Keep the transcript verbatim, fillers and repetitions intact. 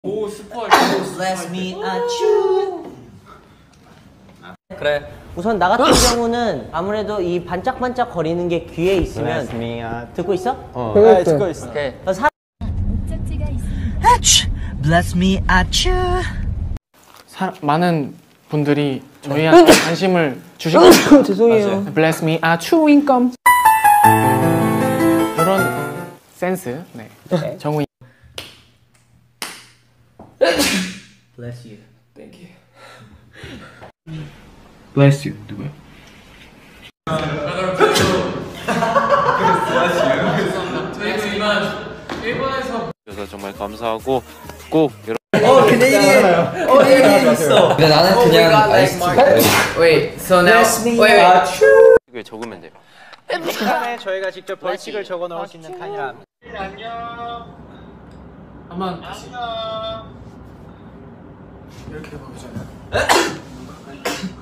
오 스포. Bless me, 아츄. 그래. 우선 나 같은 경우는 아무래도 이 반짝반짝 거리는 게 귀에 있으면 듣고 있어? 어. 네, 듣고 있어. 오케이. 사... 목적지가 있습니다. 아츄. Bless me, 아츄. 사, 많은 분들이 저희한테 관심을 주시고 죄송해요. Bless me, 아츄 윙컴. 이런 센스. 네. 네. 정우. Bless you. Thank you. Bless you. 누구야? 저희도 이만 일본에서 그래서 정말 감사하고 꼭 여러분. 어, 캐네디언. 어, 캐네디언 있어. 근데 나는 그냥 아이스티. Wait, so now Bless me, wait, wait. 아츄. 이거에 적으면 돼요. 이 칸에 저희가 직접 벌칙을 적어 넣을 수 있는 칸이라 합니다. 한번 다시. 이렇게 해보자.